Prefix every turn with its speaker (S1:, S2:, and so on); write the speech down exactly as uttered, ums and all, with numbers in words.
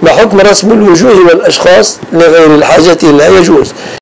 S1: ما حكم رسم الوجوه والأشخاص لغير الحاجة لا يجوز.